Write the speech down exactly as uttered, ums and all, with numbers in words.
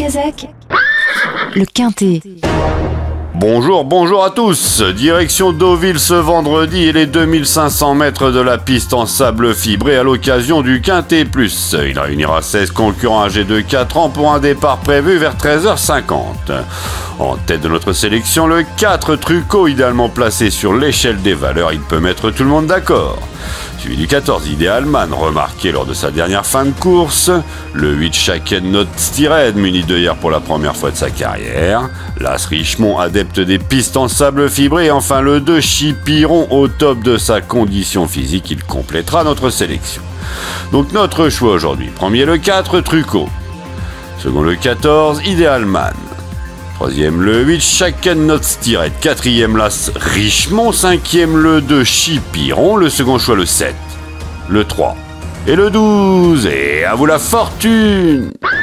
Kazakh, le Quintet. Bonjour, bonjour à tous. Direction Deauville ce vendredi et les deux mille cinq cents mètres de la piste en sable fibré à l'occasion du Quintet Plus. Il réunira seize concurrents âgés de quatre ans pour un départ prévu vers treize heures cinquante. En tête de notre sélection, le quatre Trucco, idéalement placé sur l'échelle des valeurs, il peut mettre tout le monde d'accord. Suivi du quatorze Idealman, remarqué lors de sa dernière fin de course, le huit Shaken Not Stired, muni d'œillères pour la première fois de sa carrière, l'As Richemont, adepte des pistes en sable fibré, et enfin le deux Chipiron, au top de sa condition physique, il complétera notre sélection. Donc notre choix aujourd'hui, premier le quatre Trucco, second le quatorze Idealman, troisième le huit Shaken Not Stired, quatrième l'As Richemont, cinquième le deux Chipiron, le second choix le sept, le trois et le douze. Et à vous la fortune!